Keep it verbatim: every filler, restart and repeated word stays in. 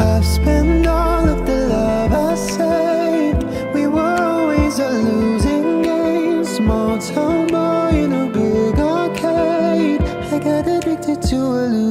I've spent all of the love I saved. We were always a losing game. Small town boy in a big arcade. I got addicted to a